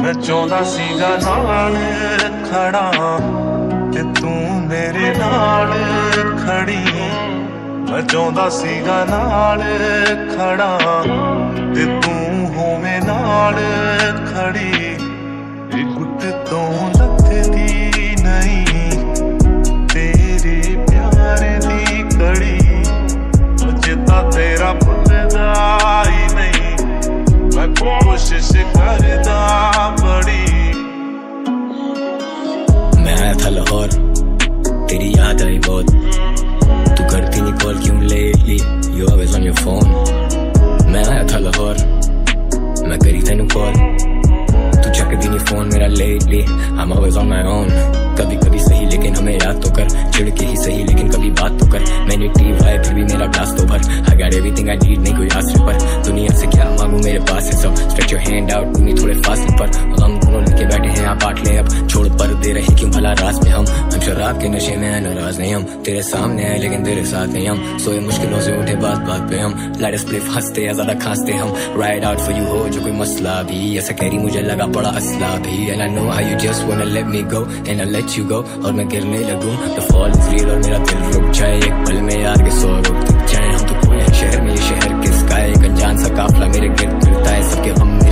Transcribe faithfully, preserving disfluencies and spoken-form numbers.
मैं चाहता सीगा नाल खड़ा ते तू मेरे नाल खड़ी। मैं चाहता सीगा नाल खड़ा ते तू होवे नाल खड़ी। गुट तो लथदी नहीं तेरे प्यार दी कड़ी। जिता तेरा भुलदा ही नहीं मैं कोशिश करदा बड़ी। मैं आया था लाहौर तेरी याद आई बहुत। तू करती नहीं कॉल क्यों lately, you always on your phone. मैं आया था लाहौर मैं करी तेनू कॉल, तू चकदी नहीं फोन मेरा lately. I am always on my own. कभी कभी सही लेकिन हमें याद तो कर, चिढ़ के ही सही लेकिन कभी बात तो कर। मैंने टीव है फिर भी मेरा ग्लास तो भर। I got everything I need नहीं कोई आसरे पर। दुनिया से क्या मांगू मेरे पास है सब। Stretch your hand out to me थोड़े फासले पर। हम दोनों लेके बैठे हैं आप बांट ले अब। छोड़ पर दे रहे क्यों भला रास में हम। हम शराब के नशे में नाराज नहीं हम। तेरे सामने है लेकिन तेरे साथ नहीं हम। सोए मुश्किलों से उठे बात बात पे हम। लाइट स्प्लिफ हंसते या ज्यादा खांसते हम। राइड आउट फॉर यू हो जो कोई मसला भी। ऐसा कैरी मुझे लगा पड़ा असला भी। And I know how you just wanna let me go and I let you go. और मैं गिरने लगूं द फॉल इज रियल और मेरा दिल रुक जाए। एक पल में यार के सौ रुक जाए हम तो। कोई शहर में ये शहर किसका है, एक अनजान सा काफला मेरे गिर्द फिरता है। सबके हम